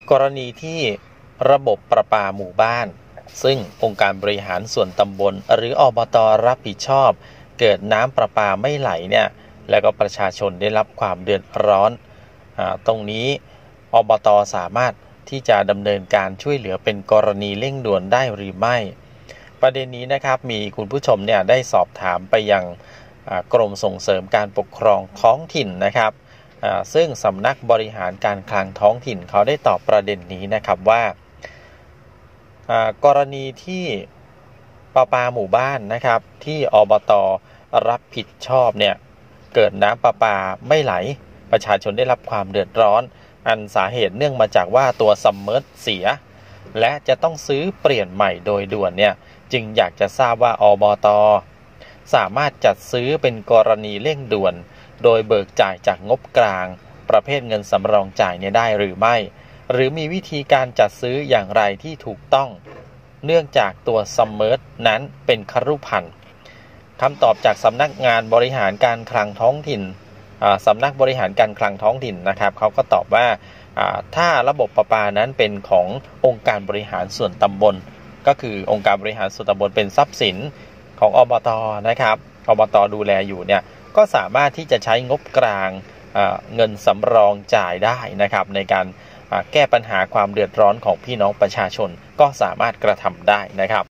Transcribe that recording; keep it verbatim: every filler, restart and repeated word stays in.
กรณีที่ระบบประปาหมู่บ้านซึ่งองค์การบริหารส่วนตำบลหรืออบต.รับผิดชอบเกิดน้ำประปาไม่ไหลเนี่ยแล้วก็ประชาชนได้รับความเดือดร้อนอ่าตรงนี้อบต.สามารถที่จะดำเนินการช่วยเหลือเป็นกรณีเร่งด่วนได้หรือไม่ประเด็นนี้นะครับมีคุณผู้ชมเนี่ยได้สอบถามไปยังกรมส่งเสริมการปกครองท้องถิ่นนะครับซึ่งสำนักบริหารการคลังท้องถิ่นเขาได้ตอบประเด็นนี้นะครับว่ากรณีที่ประปาหมู่บ้านนะครับที่อบต.รับผิดชอบเนี่ยเกิดน้ำประปาไม่ไหลประชาชนได้รับความเดือดร้อนอันสาเหตุเนื่องมาจากว่าตัวซัมเมอร์เสียและจะต้องซื้อเปลี่ยนใหม่โดยด่วนเนี่ยจึงอยากจะทราบว่าอบต.สามารถจัดซื้อเป็นกรณีเร่งด่วนโดยเบิกจ่ายจากงบกลางประเภทเงินสำรองจ่ายเนี่ยได้หรือไม่หรือมีวิธีการจัดซื้ออย่างไรที่ถูกต้องเนื่องจากตัวซัมเมอร์นั้นเป็นคฤพันธ์คำตอบจากสำนักงานบริหารการคลังท้องถิ่นสำนักบริหารการคลังท้องถิ่นนะครับเขาก็ตอบว่าถ้าระบบประปานั้นเป็นขององค์การบริหารส่วนตำบลก็คือองค์การบริหารส่วนตำบลเป็นทรัพย์สินของอบต.นะครับอบต.ดูแลอยู่เนี่ยก็สามารถที่จะใช้งบกลางเงินสำรองจ่ายได้นะครับในการแก้ปัญหาความเดือดร้อนของพี่น้องประชาชนก็สามารถกระทำได้นะครับ